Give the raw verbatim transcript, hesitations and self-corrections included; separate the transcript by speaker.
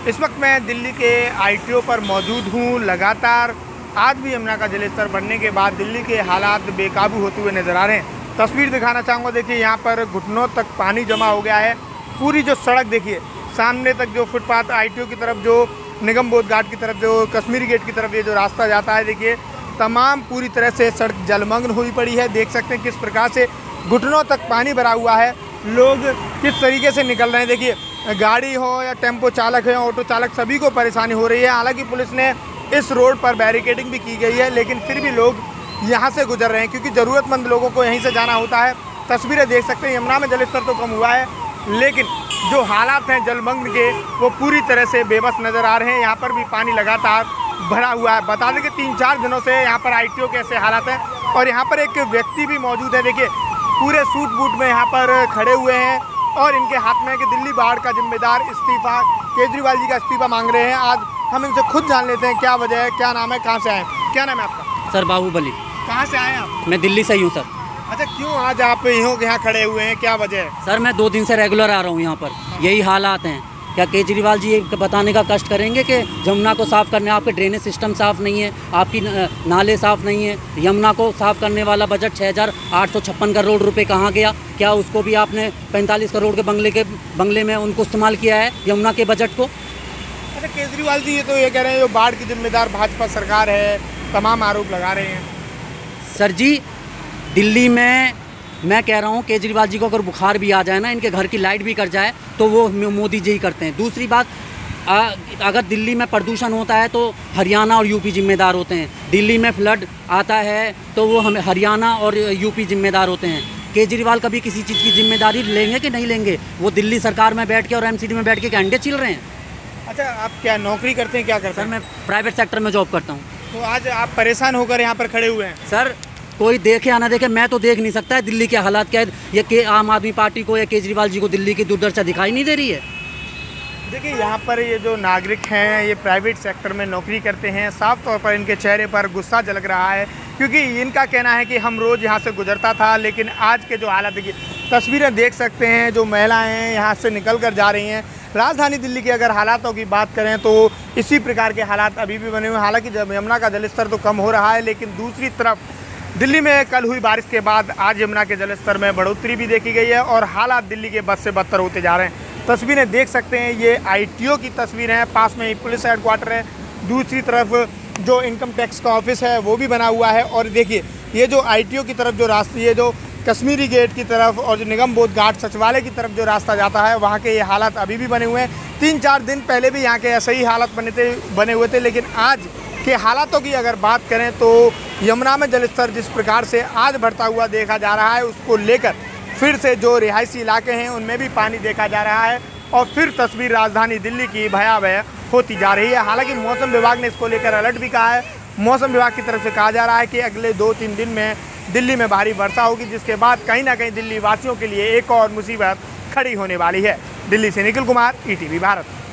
Speaker 1: इस वक्त मैं दिल्ली के आईटीओ पर मौजूद हूँ। लगातार आज भी यमुना का जलस्तर बढ़ने के बाद दिल्ली के हालात बेकाबू होते हुए नज़र आ रहे हैं। तस्वीर दिखाना चाहूँगा, देखिए यहाँ पर घुटनों तक पानी जमा हो गया है। पूरी जो सड़क देखिए, सामने तक जो फुटपाथ आईटीओ की तरफ, जो निगम बोध घाट की तरफ, जो कश्मीरी गेट की तरफ ये जो रास्ता जाता है, देखिए तमाम पूरी तरह से सड़क जलमग्न हुई पड़ी है। देख सकते हैं किस प्रकार से घुटनों तक पानी भरा हुआ है। लोग किस तरीके से निकल रहे हैं, देखिए गाड़ी हो या टेम्पो चालक हो या ऑटो चालक, सभी को परेशानी हो रही है। हालांकि पुलिस ने इस रोड पर बैरिकेडिंग भी की गई है, लेकिन फिर भी लोग यहाँ से गुजर रहे हैं क्योंकि ज़रूरतमंद लोगों को यहीं से जाना होता है। तस्वीरें देख सकते हैं, यमुना में जलस्तर तो कम हुआ है, लेकिन जो हालात हैं जलमग्न के वो पूरी तरह से बेबस नज़र आ रहे हैं। यहाँ पर भी पानी लगातार भरा हुआ है। बता दें कि तीन चार दिनों से यहाँ पर आईटीओ के ऐसे हालात हैं और यहाँ पर एक व्यक्ति भी मौजूद है, देखिए पूरे सूट बूट में यहाँ पर खड़े हुए हैं और इनके हाथ में कि दिल्ली बाढ़ का जिम्मेदार इस्तीफा, केजरीवाल जी का इस्तीफा मांग रहे हैं। आज हम इनसे खुद जान लेते हैं क्या वजह है, क्या नाम है, कहाँ से आए हैं। क्या नाम है आपका?
Speaker 2: सर बाहुबली।
Speaker 1: कहाँ से आए हैं आप?
Speaker 2: मैं दिल्ली से ही हूँ सर।
Speaker 1: अच्छा, क्यों आज आप यूँ यहाँ खड़े हुए हैं, क्या वजह है?
Speaker 2: सर मैं दो दिन से रेगुलर आ रहा हूँ यहाँ पर, यही हालात हैं। क्या केजरीवाल जी बताने का कष्ट करेंगे कि यमुना को साफ़ करने, आपके ड्रेनेज सिस्टम साफ़ नहीं है, आपकी नाले साफ़ नहीं है, यमुना को साफ़ करने वाला बजट छः हज़ार आठ सौ छप्पन करोड़ रुपए कहाँ गया? क्या उसको भी आपने पैंतालीस करोड़ के बंगले के बंगले में उनको इस्तेमाल किया है यमुना के बजट को?
Speaker 1: अच्छा, केजरीवाल जी ये तो ये कह रहे हैं जो बाढ़ की जिम्मेदार भाजपा सरकार है, तमाम आरोप लगा रहे हैं।
Speaker 2: सर जी, दिल्ली में मैं कह रहा हूँ केजरीवाल जी को अगर बुखार भी आ जाए ना, इनके घर की लाइट भी कट जाए तो वो मोदी जी ही करते हैं। दूसरी बात, आ, अगर दिल्ली में प्रदूषण होता है तो हरियाणा और यूपी जिम्मेदार होते हैं। दिल्ली में फ्लड आता है तो वो हमें हरियाणा और यूपी जिम्मेदार होते हैं। केजरीवाल कभी किसी चीज़ की जिम्मेदारी लेंगे कि नहीं लेंगे? वो दिल्ली सरकार में बैठ के और एमसीडी में बैठ के अंडे छिल रहे हैं।
Speaker 1: अच्छा, आप क्या नौकरी करते हैं, क्या करते हैं?
Speaker 2: सर मैं प्राइवेट सेक्टर में जॉब करता हूँ।
Speaker 1: तो आज आप परेशान होकर यहाँ पर खड़े हुए हैं?
Speaker 2: सर कोई देखे या ना देखे, मैं तो देख नहीं सकता है दिल्ली के हालात क्या है। ये के आम आदमी पार्टी को या केजरीवाल जी को दिल्ली की दुर्दशा दिखाई नहीं दे रही है।
Speaker 1: देखिए यहाँ पर ये जो नागरिक हैं, ये प्राइवेट सेक्टर में नौकरी करते हैं। साफ तौर पर इनके चेहरे पर गुस्सा झलक रहा है क्योंकि इनका कहना है कि हम रोज़ यहाँ से गुजरता था, लेकिन आज के जो हालात, देखिए तस्वीरें देख सकते हैं, जो महिलाएं यहाँ से निकल कर जा रही हैं। राजधानी दिल्ली के अगर हालातों की बात करें तो इसी प्रकार के हालात अभी भी बने हुए हैं। हालांकि जब यमुना का जलस्तर तो कम हो रहा है, लेकिन दूसरी तरफ दिल्ली में कल हुई बारिश के बाद आज यमुना के जलस्तर में बढ़ोतरी भी देखी गई है और हालात दिल्ली के बद से बदतर होते जा रहे हैं। तस्वीरें देख सकते हैं, ये आईटीओ की तस्वीर है, पास में ही पुलिस हेडक्वार्टर है। दूसरी तरफ जो इनकम टैक्स का ऑफिस है वो भी बना हुआ है और देखिए ये जो आईटीओ की तरफ जो रास्ते, ये जो कश्मीरी गेट की तरफ और जो निगम बोध घाट सचिवालय की तरफ जो रास्ता जाता है, वहाँ के ये हालात अभी भी बने हुए हैं। तीन चार दिन पहले भी यहाँ के ऐसे ही हालात बने थे बने हुए थे लेकिन आज के हालातों की अगर बात करें तो यमुना में जलस्तर जिस प्रकार से आज बढ़ता हुआ देखा जा रहा है, उसको लेकर फिर से जो रिहायशी इलाके हैं उनमें भी पानी देखा जा रहा है और फिर तस्वीर राजधानी दिल्ली की भयावह होती जा रही है। हालांकि मौसम विभाग ने इसको लेकर अलर्ट भी कहा है। मौसम विभाग की तरफ से कहा जा रहा है कि अगले दो तीन दिन में दिल्ली में भारी वर्षा होगी, जिसके बाद कहीं ना कहीं दिल्ली वासियों के लिए एक और मुसीबत खड़ी होने वाली है। दिल्ली से निखिल कुमार, ईटीवी भारत।